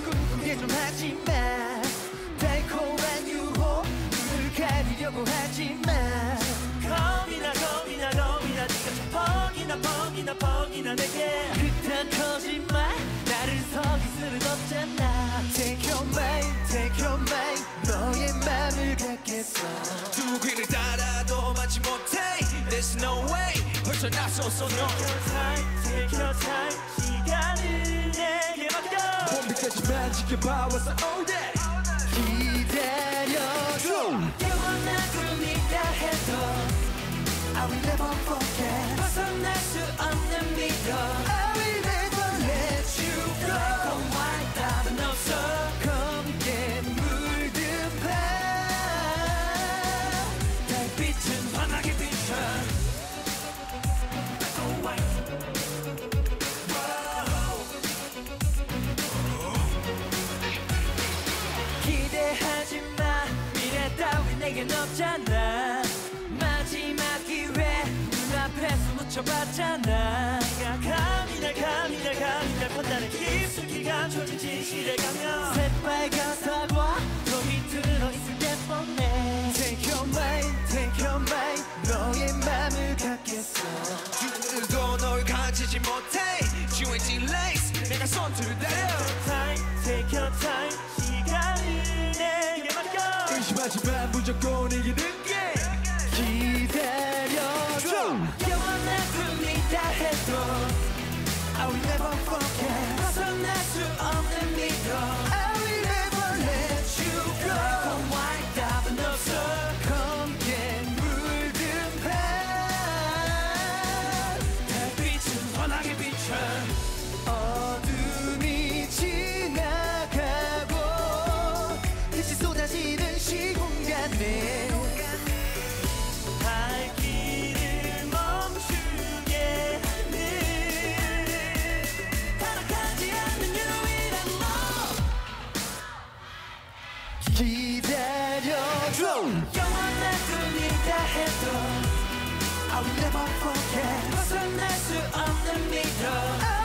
꿈꾸게 좀 하지마. 달콤한 유혹을 가리려고 하지마. 겁이나 네가 좀 퍽이나 내게 그딴 거짓말 나를 속일 수는 없잖아. Take your mind 너의 맘을 갖겠어. 두 귀를 달아도 맞지 못해. There's no way 벌써 나섰어 너. Take your time 시간을 내게 맡겨. 봄비까지만 지켜봐왔어 all day. 기다려줘. 영원한 꿈이다 해도 I will never forget. 벗어날 수 없는 미러. I will never let you go. 달콤한 답은 없어. 검게 물든 밤 달빛은 환하게 비춰. 기대하지 마. 미래 따위 내겐 없잖아. 마지막 기회 눈앞에서 놓쳐봤잖아. 감히 날 판단해. 깊숙이 감춰진 진실에 가면 새빨간 사과 거기 들어있을 때 뻔해. Take your mind 너의 맘을 갖겠어. 눈을도 널 가지지 못해. 주행진 레이스 내가 선두를 달려. Take your time 시간을 내게 맡겨. 의심하지만 무조건 이기는게. 기다려줘. 영원한 꿈이다 해도 I will never forget. 벗어날 수 없는 미러. I will never let you go. 달콤한 답은 없어. 검게 물든 밤 달빛은 환하게 비춰. 어둠이 지나가고 빛이 쏟아지는 시공간에 발길을 멈추게 하는 타락하지 않는 유일한 너. 기다려줘. 영원한 꿈이다 해도 I will never forget. 벗어날 수 없는 미러.